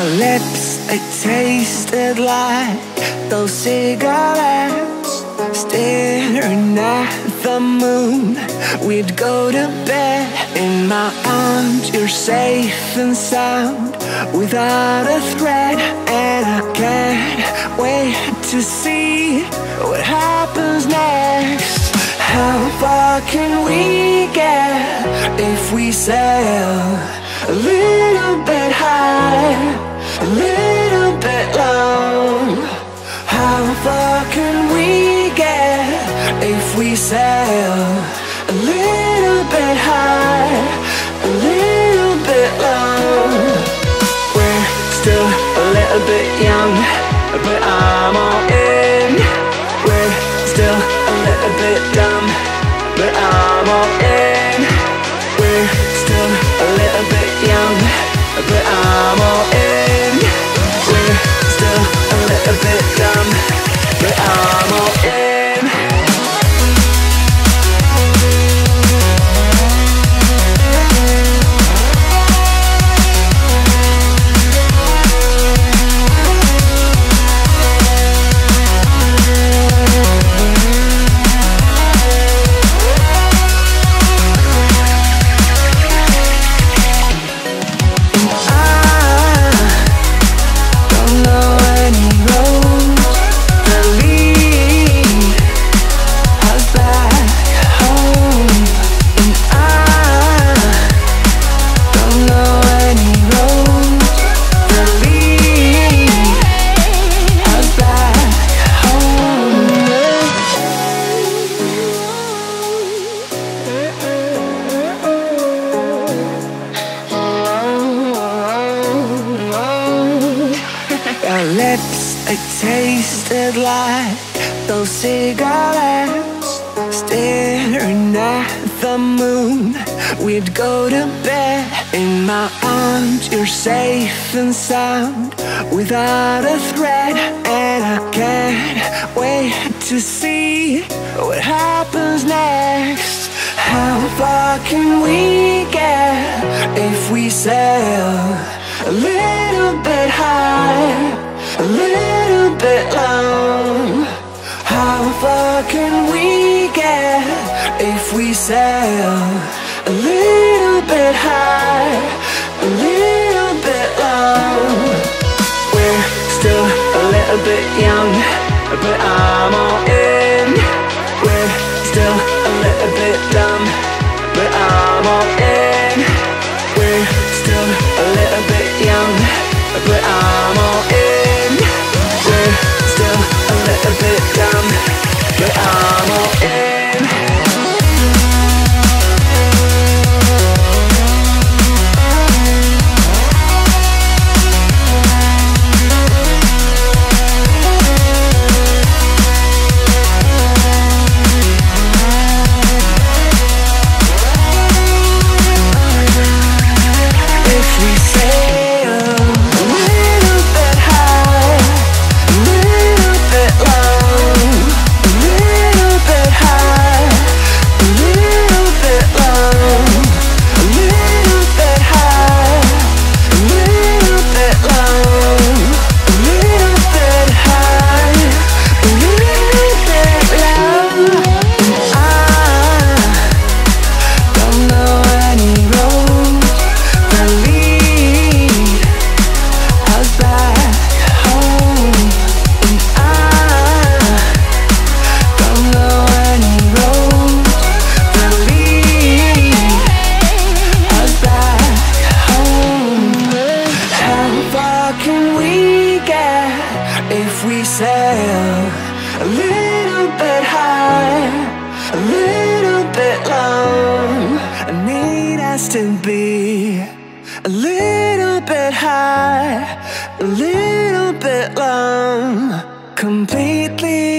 lips, they tasted like those cigarettes. Staring at the moon, we'd go to bed. In my arms, you're safe and sound, without a threat. And I can't wait to see what happens next. How far can we get if we sail a little bit high, a little bit low? How far can we get if we sail a little bit high, a little bit low? We're still a little bit young, but I'm all in. We're still a little bit dumb, but I'm all in. We're still a little bit young, but I'm all in. We're still a little bit dumb, but I'm all in. Our lips, they tasted like those cigarettes. Staring at the moon, we'd go to bed. In my arms, you're safe and sound, without a threat. And I can't wait to see what happens next. How far can we get if we sail a little bit high, a little bit low? How far can we get if we sail a little bit high, a little bit low? We're still a little bit young, but I'm all in. We're still a little bit dumb, but I'm all in. We're still a little bit young, but I'm all in. We're still a little bit dumb, but I'm all in. If we sail a little bit high, a little bit low, I need us to be a little bit high, a little bit low, completely